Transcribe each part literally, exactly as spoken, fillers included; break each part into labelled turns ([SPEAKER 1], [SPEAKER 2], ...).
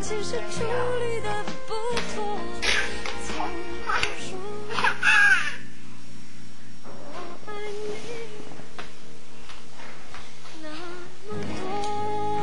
[SPEAKER 1] 其实处理的不妥，从不说我爱你那么多。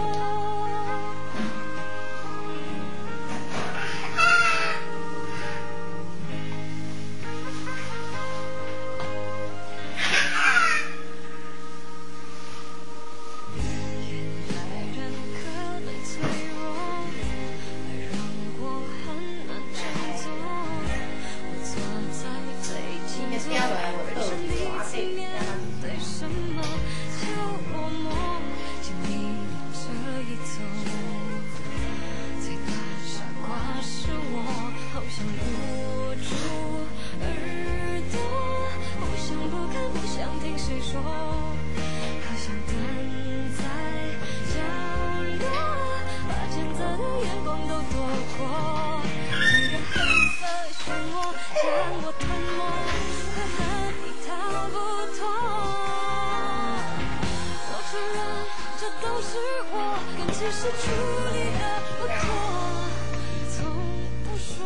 [SPEAKER 1] 其实处理的不妥，从不说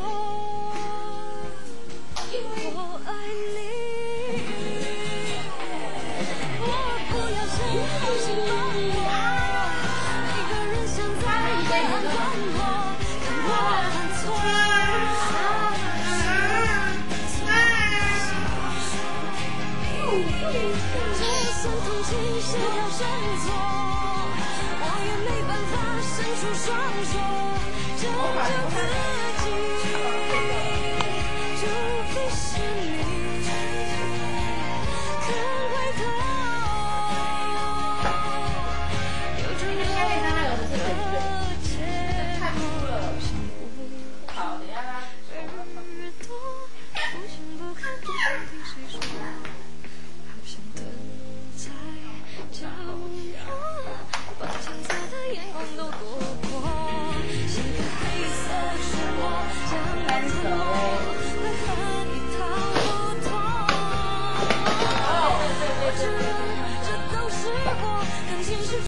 [SPEAKER 1] 我爱你。我不要谁用心帮我，每个人想在夜暗段落，看我犯错，就算同情是条绳索。伸出双手，拯救自己。